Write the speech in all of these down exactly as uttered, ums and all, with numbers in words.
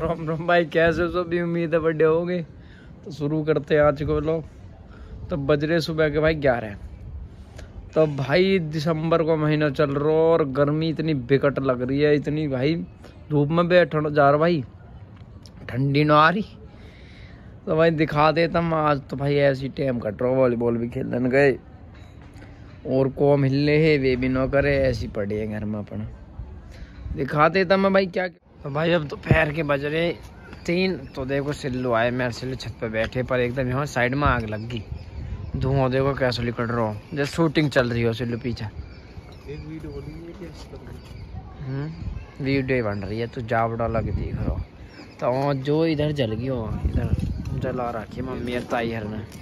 राम राम भाई, कैसे सब भी उम्मीद है बढ़िया हो गई। तो शुरू करते हैं आज को लोग। तो बज रहे सुबह के भाई ग्यारह। तो भाई दिसंबर का महीना चल रहा और गर्मी इतनी बिकट लग रही है, इतनी भाई धूप में बैठना जा रहा भाई, ठंडी ना आ रही। तो भाई दिखा देता हम आज तो भाई ऐसी टाइम कट रहा, वॉलीबॉल भी खेलने गए और को मिलने है वे भी ना करे, ऐसी पड़ी है घर में अपना। दिखा देता मैं भाई क्या। तो भाई अब तो पैर के बज रहे तीन। तो देखो सिल्लू आए, मेरे सिल्लू छत पे बैठे पर एकदम यहाँ साइड में आग लग गई। धुआं देखो कैसे निकल रहा हो, जैसे शूटिंग चल रही हो सिल्लू पीछे। एक वीडियो बनी हम्म वीडियो बन रही है तो जावड़ा लग देख रहा हो। तो जो इधर जल गई हो, इधर जला रखी मम्मी और ताई हर ने।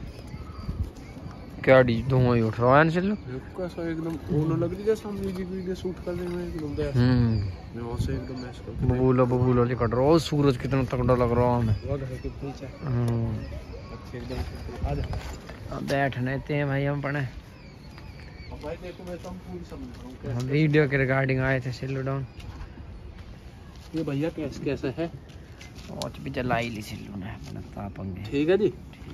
क्या डी धुआं ही उठ रहा है सिल्लू कैसा एकदम ओनो लग रही जैसे हम म्यूजिक वीडियो शूट कर रहे हैं एकदम वैसे। हम्म मैं वैसे एकदम ऐसे करके बबूलो बबूलो निकल रहा हो। सूरज कितना तगड़ा लग रहा है हमें। वो घर के पीछे हम्म अच्छे एकदम आ जा। अब बैठने थे भाई हम पढ़े। अब भाई देखो मैं तो पूरी समझ रहा हूं हम कैसे वीडियो के रिगार्डिंग आए थे सिल्लू डाउन। ये भैया कैसे कैसे है। वॉच भी जलाई ली सिल्लू ने अपने तापंगे। ठीक है जी।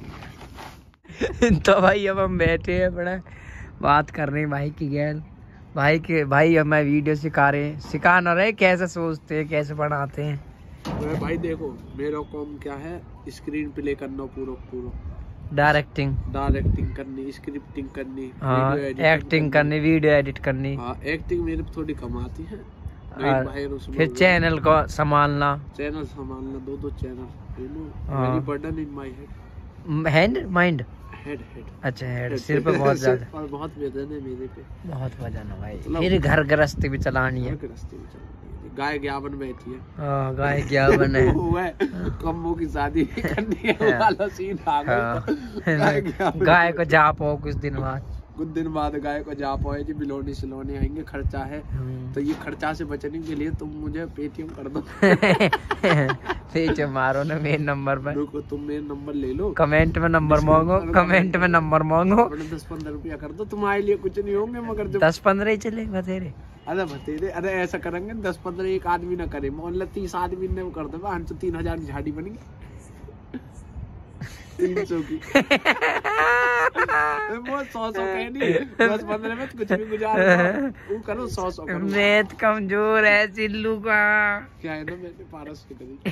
तो भाई अब हम बैठे हैं अपना बात कर रहे हैं भाई की गैल। भाई के भाई अब मैं वीडियो सिखा रहे हैं, सिखा ना रहे कैसे सोचते हैं कैसे बनाते हैं। तो भाई देखो मेरा काम क्या है, स्क्रीन प्ले करना पूरा पूरा, डायरेक्टिंग डायरेक्टिंग करनी, स्क्रिप्टिंग करनी, हाँ, एक्टिंग करनी, वीडियो एडिट करनी। हाँ एक्टिंग मेरे थोड़ी कम आती है। फिर चैनल को संभालना, चैनल संभालना, दो दो चैनल, यू नो हाँ। Very burden in my head. Hand mind head head अच्छा हेड, सिर पे बहुत ज्यादा और बहुत वजन है मेरे पे, बहुत वजन है भाई। फिर घर गृहस्थी भी चलानी है। घर के रास्ते में चलनी है। गाय ग्यावन बैठी है। हाँ गाय क्या बने वो है कम्बो की शादी करनी है, वो वाला सीन आ गया। गाय को जा पाओ कुछ दिन बाद, कुछ दिन बाद गाय को जा पाए जी, बिलोनी सिलोनी आएंगे, खर्चा है। तो ये खर्चा से बचने के लिए तुम मुझे पेटीएम कर दो। पेटीएम मारो ना मेरे नंबर पे। रुको तुम मेरा नंबर ले लो, कमेंट में नंबर मांगो, कमेंट में नंबर मांगो। दस पंद्रह रुपया कर दो, तुम्हारे लिए कुछ नहीं होंगे मगर जब दस पंद्रह ही चले बतेरे। अरे बतेरे, अरे ऐसा करेंगे दस पंद्रह एक आदमी ना करे, मोहल्ला तीस आदमी ने वो कर दो, हम तो तीन हजार की झाड़ी बनेगी तीन सौ की। वो सौ सौ कह नहीं, दस पंद्रह में कुछ भी गुजार वो करो, सौ सौ करो। मैथ कमजोर है सिल्लू का। क्या है ना मैंने पारस की तरह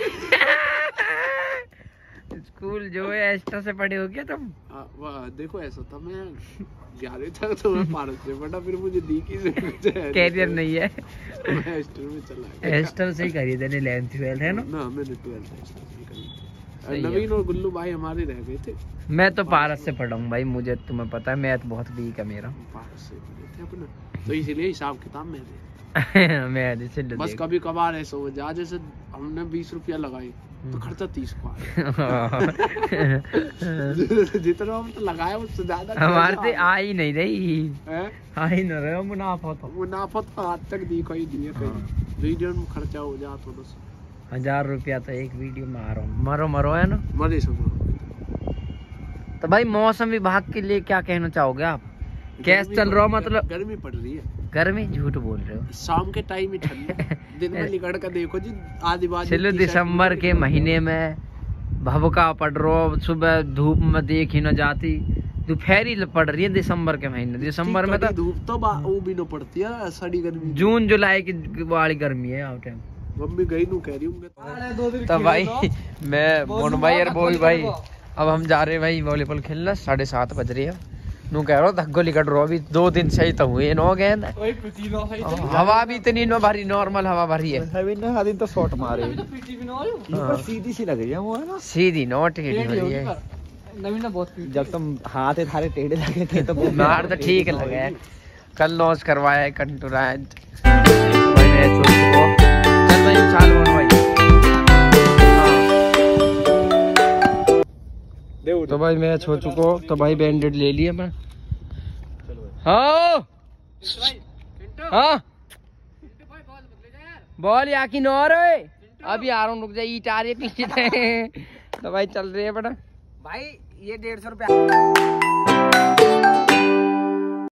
स्कूल जो है एक्स्ट्रा से पढ़े हो क्या तुम? आ, वाह देखो ऐसा था, मैं ग्यारहवीं तक तो मैं पारस से पढ़ा, फिर मुझे दी की कैरियर नहीं है, मैं एस्टर में चला गया। एस्टर से ही करी थी इलेवेंथ ट्वेल्थ है ना? ना मैंने ट्वेल्थ एस्टर से करी। नवीन और गुल्लू भाई हमारे रह गए थे। मैं तो पारस से पढ़ा हूँ भाई, मुझे तुम्हें पता है मैथ बहुत वीक है मेरा। पारस से पढ़े थे अपना, तो इसीलिए हिसाब किताब में मैं बस कभी कभार ऐसा हो जाए, जैसे हमने बीस रुपया लगाई तो खर्चा तीस का जितना हम तो लगाया उससे ज्यादा हमारे से आ ही नहीं रही है, आ ही नहीं रहा मुनाफा तो मुनाफा तो आज तक दिखा ही दिया कहीं। वीडियो में खर्चा हो जा थोड़ा सा, हजार रुपया तो एक वीडियो में आ रहा हूँ, मरो मरो है ना मरे समझो। तो भाई मौसम विभाग के लिए क्या कहना चाहोगे आप? कैसे चल रहा हो? मतलब गर्मी पड़ रही है। गर्मी? झूठ बोल रहे हो, शाम के टाइम ही ठंड, दिन में निकल कर देखो जी आदिवासी। चलो दिसंबर के महीने में भभका पड़ रहा, सुबह धूप में देख ही न जाती, दोपहरी पड़ रही है दिसंबर के महीने। दिसंबर में तो धूप तो वो भी न पड़ती है, सड़ी गर्मी। जून जुलाई की वाली गर्मी है आउट टाइम। मम्मी गई नू कह रही हूँ तो भाई मैं मोन भाई और बोई भाई अब हम जा रहे भाई वॉलीबॉल खेलना। साढ़े सात बज रही है, नू कह रहा धक्को लिकट रो, अभी दो दिन सही तो हुए नो गेंद। हवा भी इतनी नो भरी, नॉर्मल हवा भरी है तो शॉट मारे सीधी सी लग रही है वो, है ना सीधी नोट की भरी है। जब तुम हाथ थारे टेढ़े लगे थे तो मार तो ठीक लगे। कल लॉस करवाया है कंटूरेंट। तो भाई मैच हो चुका हो, तो भाई बैंडेड ले लिया मैं। हाँ हाँ बॉल या की नौ रहे अभी आ रहा हूँ, रुक जाइए, ईट आ रही है पीछे से। तो भाई चल रही है बड़ा भाई, ये डेढ़ सौ रुपया